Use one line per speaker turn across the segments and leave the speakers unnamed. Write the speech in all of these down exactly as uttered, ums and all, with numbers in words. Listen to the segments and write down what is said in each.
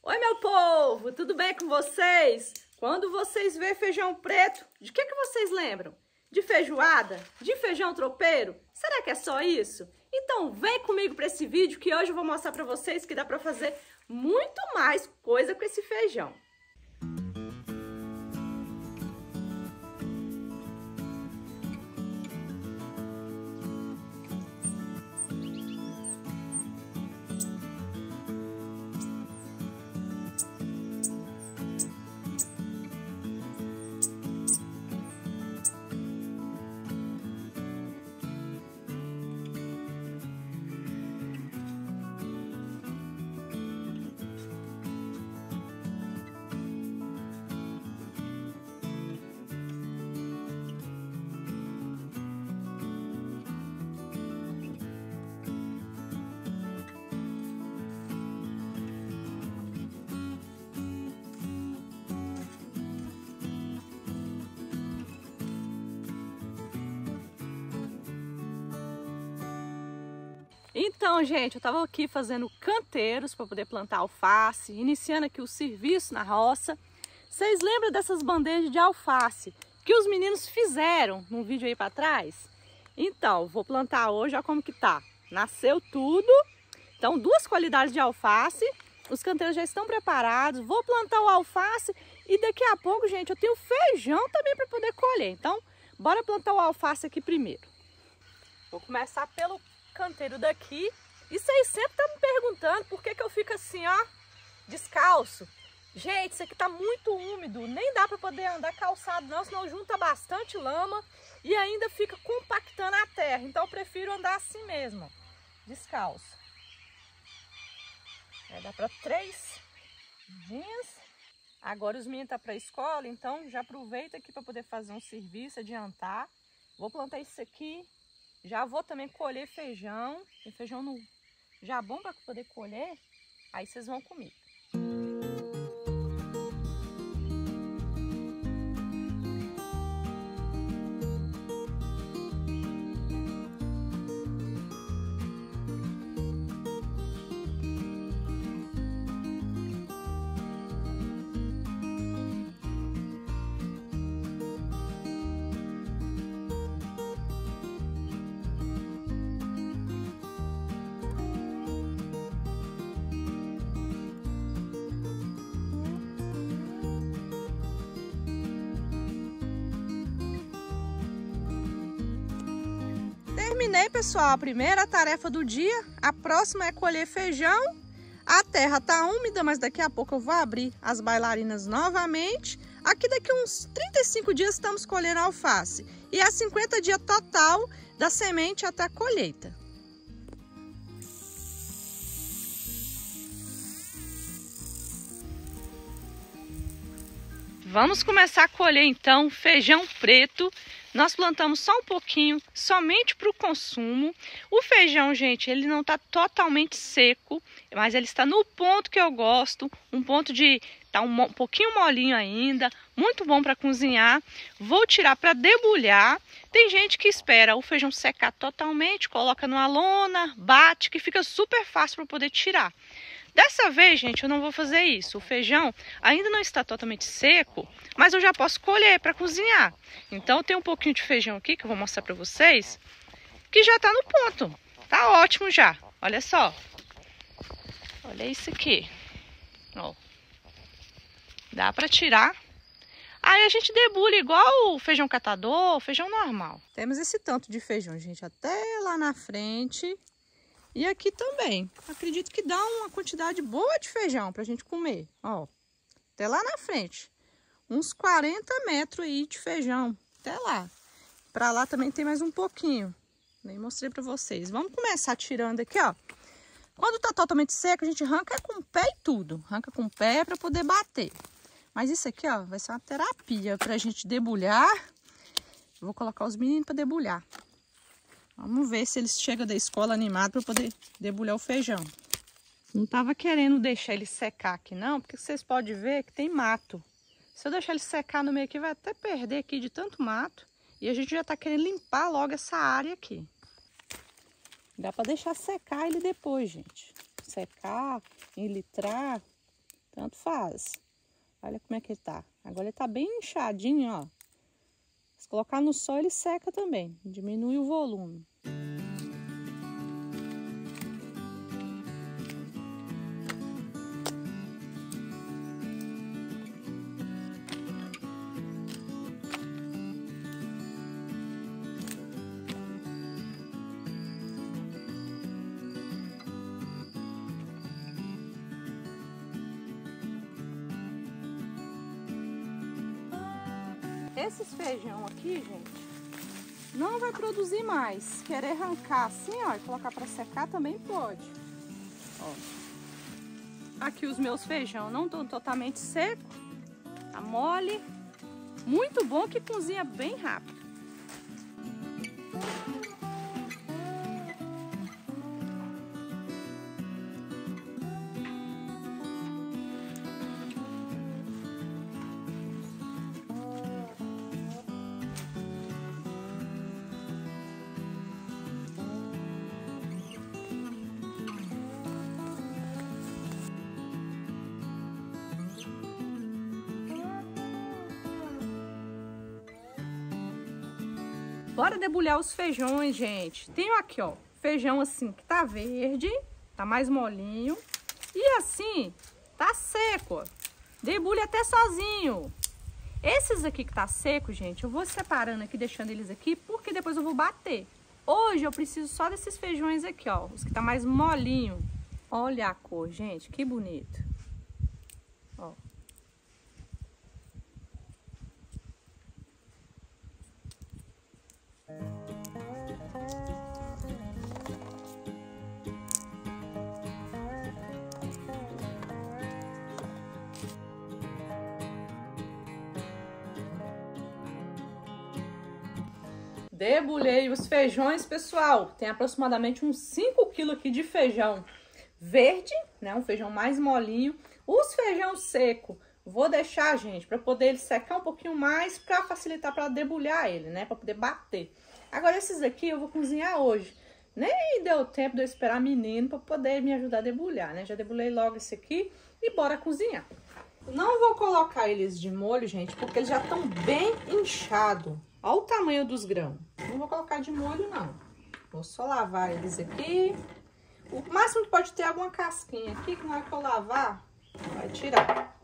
Oi, meu povo, tudo bem com vocês? Quando vocês vê feijão preto, de que que vocês lembram? De feijoada? De feijão tropeiro? Será que é só isso? Então vem comigo para esse vídeo que hoje eu vou mostrar para vocês que dá para fazer muito mais coisa com esse feijão. Então, gente, eu estava aqui fazendo canteiros para poder plantar alface, iniciando aqui o serviço na roça. Vocês lembram dessas bandejas de alface que os meninos fizeram num vídeo aí para trás? Então, vou plantar hoje, olha como que tá. Nasceu tudo. Então, duas qualidades de alface. Os canteiros já estão preparados. Vou plantar o alface e daqui a pouco, gente, eu tenho feijão também para poder colher. Então, bora plantar o alface aqui primeiro. Vou começar pelo canteiro daqui. E vocês sempre estão me perguntando por que que eu fico assim, ó, descalço. Gente, isso aqui tá muito úmido, nem dá para poder andar calçado não, senão junta bastante lama e ainda fica compactando a terra. Então eu prefiro andar assim mesmo, descalço. Vai dar para três dias. Agora os meninos estão para a escola, então já aproveita aqui para poder fazer um serviço, adiantar. Vou plantar isso aqui. Já vou também colher feijão, tem feijão no, já bom para poder colher, aí vocês vão comigo. Terminei, pessoal, a primeira tarefa do dia. A próxima é colher feijão. A terra tá úmida, mas daqui a pouco eu vou abrir as bailarinas novamente. Aqui daqui uns trinta e cinco dias estamos colhendo alface. E é cinquenta dias total da semente até a colheita. Vamos começar a colher então feijão preto. Nós plantamos só um pouquinho, somente para o consumo. O feijão, gente, ele não está totalmente seco, mas ele está no ponto que eu gosto, um ponto de tá um, um pouquinho molinho ainda, muito bom para cozinhar. Vou tirar para debulhar. Tem gente que espera o feijão secar totalmente, coloca numa lona, bate, que fica super fácil para poder tirar. Dessa vez, gente, eu não vou fazer isso. O feijão ainda não está totalmente seco, mas eu já posso colher para cozinhar. Então, eu tenho um pouquinho de feijão aqui, que eu vou mostrar para vocês, que já está no ponto. Tá ótimo já. Olha só. Olha isso aqui. Ó. Dá para tirar. Aí a gente debulha igual o feijão catador, feijão normal. Temos esse tanto de feijão, gente, até lá na frente. E aqui também, acredito que dá uma quantidade boa de feijão pra gente comer, ó. Até lá na frente, uns quarenta metros aí de feijão, até lá. Pra lá também tem mais um pouquinho, nem mostrei pra vocês. Vamos começar tirando aqui, ó. Quando tá totalmente seco, a gente arranca com o pé e tudo. Arranca com o pé pra poder bater. Mas isso aqui, ó, vai ser uma terapia pra gente debulhar. Eu vou colocar os meninos pra debulhar. Vamos ver se eles chegam da escola animados para poder debulhar o feijão. Não tava querendo deixar ele secar aqui não, porque vocês podem ver que tem mato. Se eu deixar ele secar no meio aqui, vai até perder aqui de tanto mato. E a gente já tá querendo limpar logo essa área aqui. Dá para deixar secar ele depois, gente. Secar, enlitrar. tanto faz. Olha como é que ele tá. Agora ele tá bem inchadinho, ó. Se colocar no sol, ele seca também. Diminui o volume. Esses feijão aqui, gente, não vai produzir mais. Querer arrancar assim, ó, e colocar para secar também pode. Ó. Aqui os meus feijão não estão totalmente secos, tá mole. Muito bom que cozinha bem rápido. Bora debulhar os feijões, gente. Tenho aqui, ó, feijão assim que tá verde, tá mais molinho. E assim, tá seco, ó. Debulha até sozinho. Esses aqui que tá seco, gente, eu vou separando aqui, deixando eles aqui, porque depois eu vou bater. Hoje eu preciso só desses feijões aqui, ó, os que tá mais molinho. Olha a cor, gente, que bonito. Ó. Debulhei os feijões, pessoal. Tem aproximadamente uns cinco quilos aqui de feijão verde, né? Um feijão mais molinho. Os feijão seco, vou deixar, gente, para poder ele secar um pouquinho mais, para facilitar para debulhar ele, né? Para poder bater. Agora, esses aqui eu vou cozinhar hoje. Nem deu tempo de eu esperar menino para poder me ajudar a debulhar, né? Já debulhei logo esse aqui e bora cozinhar. Não vou colocar eles de molho, gente, porque eles já estão bem inchados. Olha o tamanho dos grãos. Não vou colocar de molho, não. Vou só lavar eles aqui. O máximo que pode ter alguma casquinha aqui, que na hora que eu lavar, vai tirar.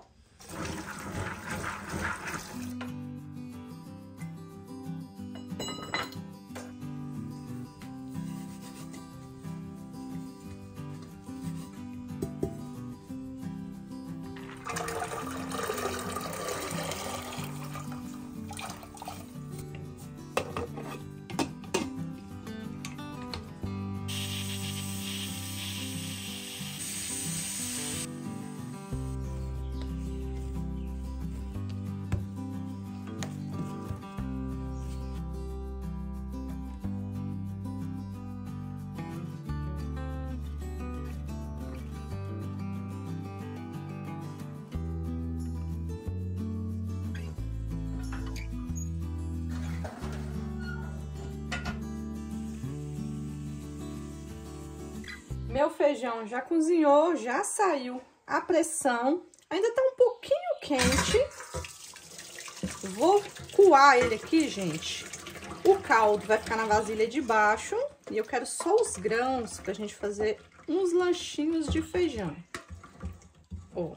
Meu feijão já cozinhou, já saiu a pressão. Ainda tá um pouquinho quente. Vou coar ele aqui, gente. O caldo vai ficar na vasilha de baixo. E eu quero só os grãos pra gente fazer uns lanchinhos de feijão. Ó.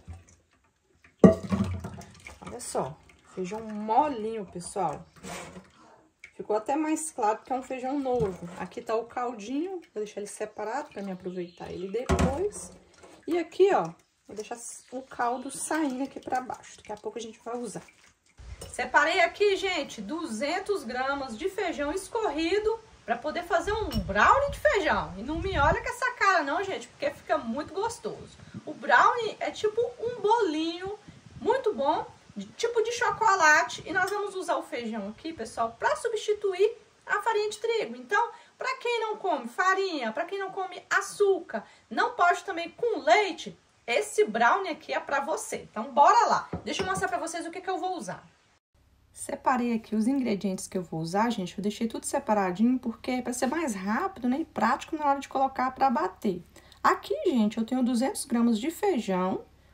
Olha só. Feijão molinho, pessoal. Ficou até mais claro que é um feijão novo. Aqui tá o caldinho, vou deixar ele separado para me aproveitar ele depois. E aqui, ó, vou deixar o caldo saindo aqui para baixo. Daqui a pouco a gente vai usar. Separei aqui, gente, duzentos gramas de feijão escorrido para poder fazer um brownie de feijão. E não me olha com essa cara não, gente, porque fica muito gostoso. O brownie é tipo um bolinho muito bom, de tipo de chocolate, e nós vamos usar o feijão aqui, pessoal, para substituir a farinha de trigo. Então, para quem não come farinha, para quem não come açúcar, não pode também com leite, esse brownie aqui é para você. Então, bora lá. Deixa eu mostrar para vocês o que que eu vou usar. Separei aqui os ingredientes que eu vou usar, gente. Eu deixei tudo separadinho porque é para ser mais rápido, né, e prático na hora de colocar para bater. Aqui, gente, eu tenho duzentos gramas de feijão,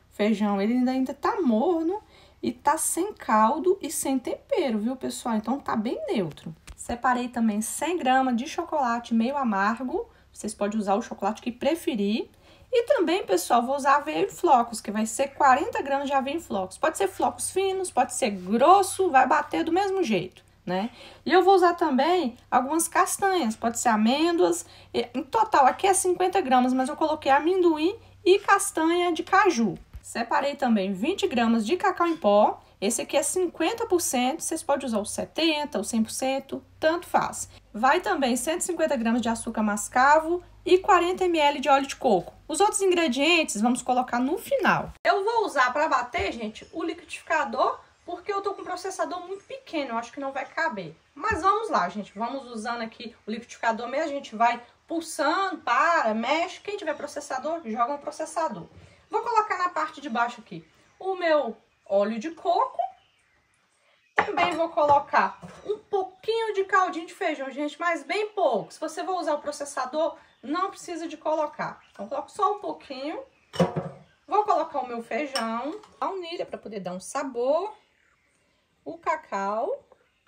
feijão, ele ainda, ainda tá morno e tá sem caldo e sem tempero, viu, pessoal? Então, tá bem neutro. Separei também cem gramas de chocolate meio amargo. Vocês podem usar o chocolate que preferir. E também, pessoal, vou usar aveia em flocos, que vai ser quarenta gramas de aveia em flocos. Pode ser flocos finos, pode ser grosso, vai bater do mesmo jeito, né? E eu vou usar também algumas castanhas, pode ser amêndoas. Em total, aqui é cinquenta gramas, mas eu coloquei amendoim e castanha de caju. Separei também vinte gramas de cacau em pó. Esse aqui é cinquenta por cento, vocês podem usar o setenta por cento, o cem por cento, tanto faz. Vai também cento e cinquenta gramas de açúcar mascavo e quarenta mililitros de óleo de coco. Os outros ingredientes vamos colocar no final. Eu vou usar para bater, gente, o liquidificador, porque eu tô com um processador muito pequeno, eu acho que não vai caber. Mas vamos lá, gente, vamos usando aqui o liquidificador mesmo, a gente vai pulsando, para, mexe. Quem tiver processador, joga no processador. Vou colocar na parte de baixo aqui o meu óleo de coco. Também vou colocar um pouquinho de caldinho de feijão, gente, mas bem pouco. Se você for usar o processador, não precisa de colocar. Então, coloco só um pouquinho. Vou colocar o meu feijão, a baunilha para poder dar um sabor, o cacau,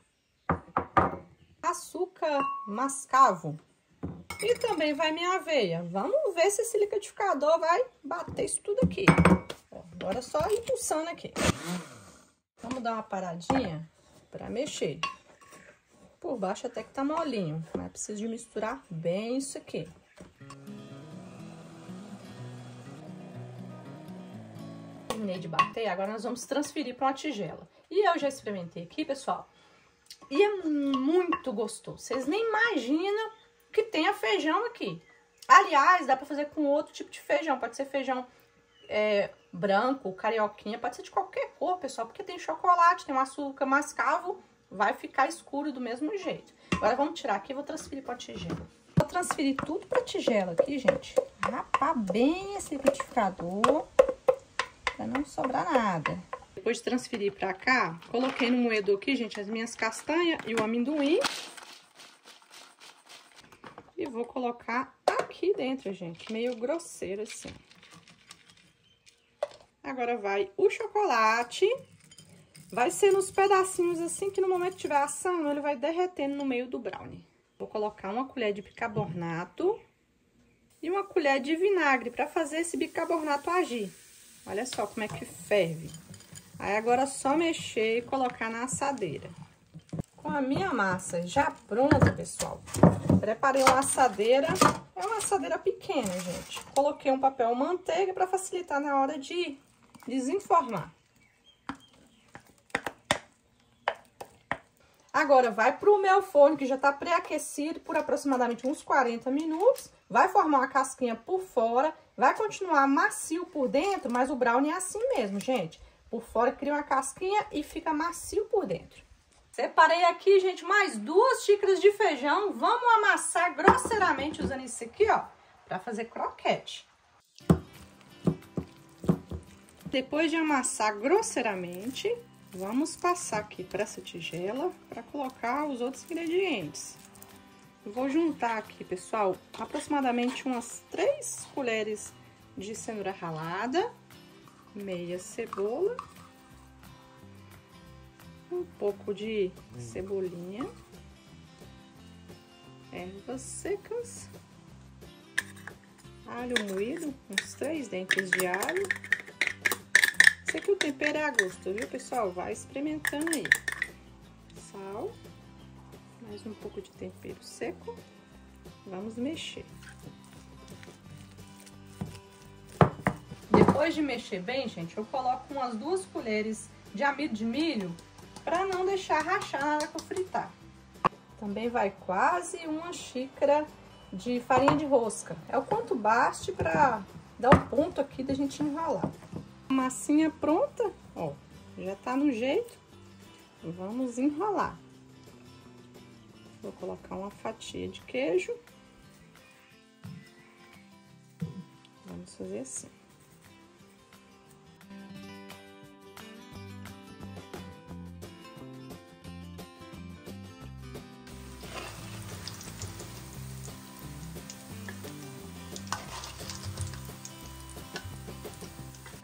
açúcar mascavo e também vai minha aveia. Vamos ver se esse liquidificador vai bater isso tudo aqui. Agora é só ir pulsando aqui. Vamos dar uma paradinha para mexer. Por baixo até que tá molinho, mas preciso de misturar bem isso aqui. Terminei de bater, agora nós vamos transferir para uma tigela. E eu já experimentei aqui, pessoal, e é muito gostoso. Vocês nem imaginam que tenha feijão aqui. Aliás, dá para fazer com outro tipo de feijão, pode ser feijão É, branco, carioquinha, pode ser de qualquer cor, pessoal, porque tem chocolate, tem um açúcar mascavo, vai ficar escuro do mesmo jeito. Agora vamos tirar aqui e vou transferir para a tigela. Vou transferir tudo para a tigela aqui, gente, rapar bem esse liquidificador, para não sobrar nada. Depois de transferir para cá, coloquei no moedor aqui, gente, as minhas castanhas e o amendoim. E vou colocar aqui dentro, gente, meio grosseiro assim. Agora vai o chocolate, vai ser nos pedacinhos assim que no momento que estiver assando, ele vai derretendo no meio do brownie. Vou colocar uma colher de bicarbonato e uma colher de vinagre para fazer esse bicarbonato agir. Olha só como é que ferve. Aí agora é só mexer e colocar na assadeira. Com a minha massa já pronta, pessoal, preparei uma assadeira, é uma assadeira pequena, gente. Coloquei um papel manteiga para facilitar na hora de desenformar. Agora vai pro meu forno que já tá pré-aquecido por aproximadamente uns quarenta minutos. Vai formar uma casquinha por fora, vai continuar macio por dentro, mas o brownie é assim mesmo, gente. Por fora cria uma casquinha e fica macio por dentro. Separei aqui, gente, mais duas xícaras de feijão. Vamos amassar grosseiramente usando isso aqui, ó, para fazer croquete. Depois de amassar grosseiramente, vamos passar aqui para essa tigela para colocar os outros ingredientes. Eu vou juntar aqui, pessoal, aproximadamente umas três colheres de cenoura ralada, meia cebola, um pouco de cebolinha, ervas secas, alho moído, uns três dentes de alho. Esse aqui o tempero é a gosto, viu, pessoal? Vai experimentando aí. Sal, mais um pouco de tempero seco. Vamos mexer. Depois de mexer bem, gente, eu coloco umas duas colheres de amido de milho para não deixar rachar na hora que eu fritar. Também vai quase uma xícara de farinha de rosca. É o quanto baste para dar o ponto aqui da gente enrolar. Massinha pronta, ó, já tá no jeito. Vamos enrolar. Vou colocar uma fatia de queijo. Vamos fazer assim.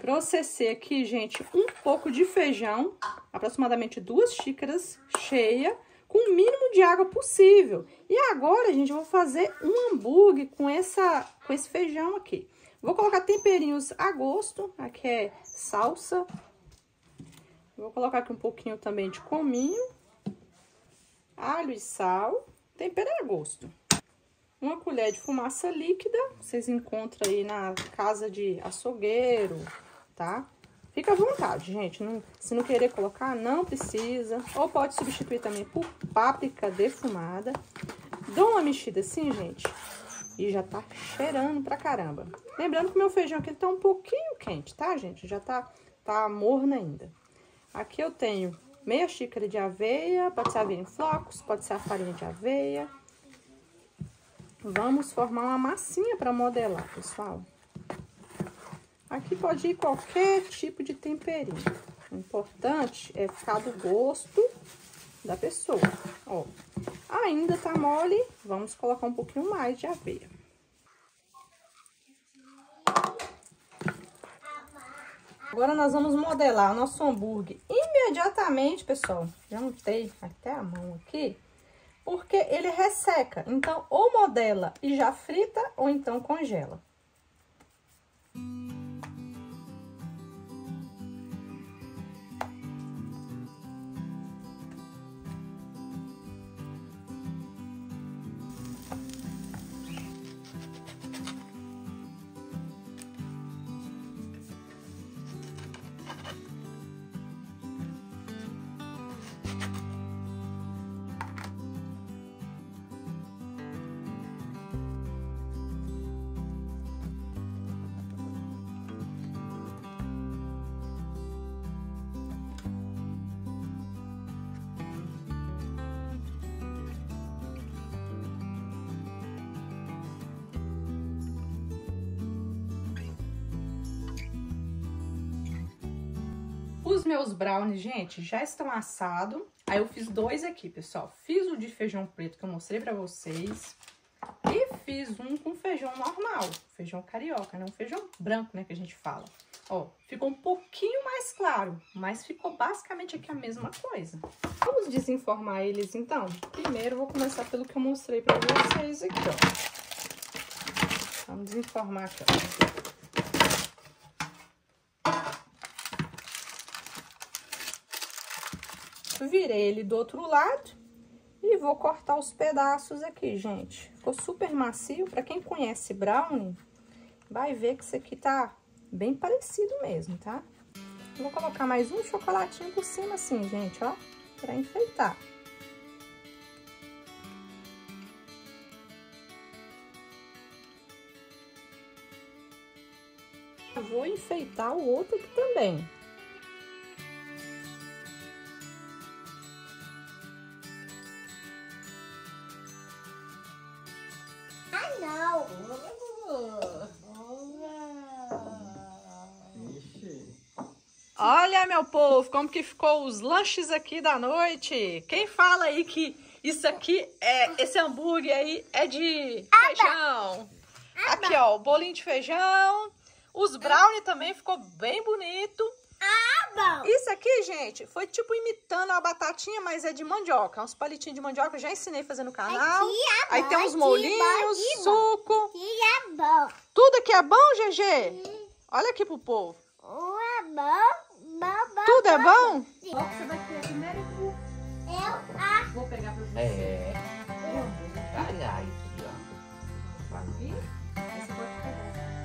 Processei aqui, gente, um pouco de feijão, aproximadamente duas xícaras cheia, com o mínimo de água possível. E agora, gente, eu vou fazer um hambúrguer com, essa, com esse feijão aqui. Vou colocar temperinhos a gosto, aqui é salsa. Vou colocar aqui um pouquinho também de cominho, alho e sal, tempero a gosto. Uma colher de fumaça líquida, vocês encontram aí na casa de açougueiro, tá? Fica à vontade, gente. Não, se não querer colocar, não precisa. Ou pode substituir também por páprica defumada. Dou uma mexida assim, gente, e já tá cheirando pra caramba. Lembrando que o meu feijão aqui tá um pouquinho quente, tá, gente? Já tá, tá morno ainda. Aqui eu tenho meia xícara de aveia, pode ser aveia em flocos, pode ser a farinha de aveia. Vamos formar uma massinha para modelar, pessoal. Aqui pode ir qualquer tipo de temperinho. O importante é ficar do gosto da pessoa. Ó, ainda tá mole, vamos colocar um pouquinho mais de aveia. Agora nós vamos modelar o nosso hambúrguer imediatamente, pessoal. Já untei até a mão aqui. Porque ele resseca, então ou modela e já frita, ou então congela. Os meus brownies, gente, já estão assados. Aí eu fiz dois aqui, pessoal. Fiz o de feijão preto que eu mostrei pra vocês. E fiz um com feijão normal, feijão carioca, não feijão branco, né, que a gente fala. Ó, ficou um pouquinho mais claro, mas ficou basicamente aqui a mesma coisa. Vamos desenformar eles, então? Primeiro eu vou começar pelo que eu mostrei pra vocês aqui, ó. Vamos desenformar aqui, ó. Virei ele do outro lado e vou cortar os pedaços aqui, gente. Ficou super macio. Pra quem conhece brownie, vai ver que isso aqui tá bem parecido mesmo, tá? Vou colocar mais um chocolatinho por cima assim, gente, ó, pra enfeitar. Vou enfeitar o outro aqui também.
Não.
Olha, meu povo, como que ficou os lanches aqui da noite. Quem fala aí que isso aqui, é esse hambúrguer aí é de feijão? Aqui, ó, o bolinho de feijão. Os brownie também ficou bem bonito. Isso aqui, gente, foi tipo imitando a batatinha, mas é de mandioca. Uns palitinhos de mandioca, eu já ensinei a fazer no canal.
Aqui é bom,
aí tem uns molhinhos,
aqui é bom,
suco.
Aqui é bom.
Tudo aqui é bom, G G? Olha aqui pro povo.
Um é bom, bom, bom.
Tudo é bom?
Qual que você vai querer primeiro? Eu, a...
Vou pegar pra você.
É. Ai, ai, aqui, ó.
Aqui. Aí você pode pegar.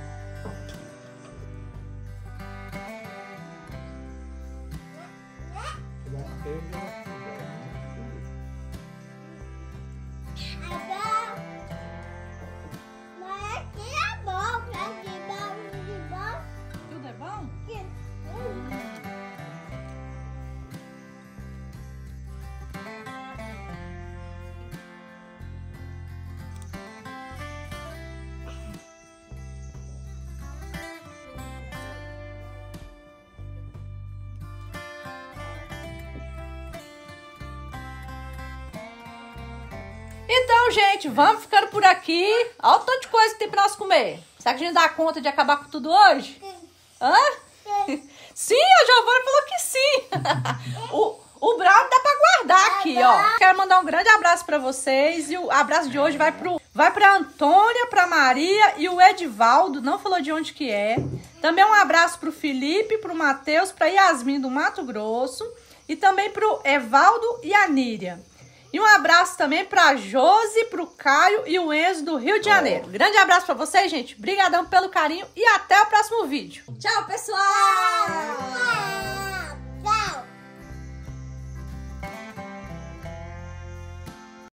Mas aqui é bom, pra de bom, de bom.
Tudo é bom? Então, gente, vamos ficando por aqui. Olha o tanto de coisa que tem pra nós comer. Será que a gente dá conta de acabar com tudo hoje? Hã? Sim, a Giovana falou que sim. o, o brownie dá pra guardar aqui, ó. Quero mandar um grande abraço pra vocês. E o abraço de hoje vai pro vai pra Antônia, pra Maria e o Edivaldo. Não falou de onde que é. Também um abraço pro Felipe, pro Matheus, pra Yasmin do Mato Grosso. E também pro Evaldo e a Níria. E um abraço também pra Josi, pro Caio e o Enzo do Rio de Janeiro. Grande abraço pra vocês, gente. Obrigadão pelo carinho e até o próximo vídeo. Tchau, pessoal!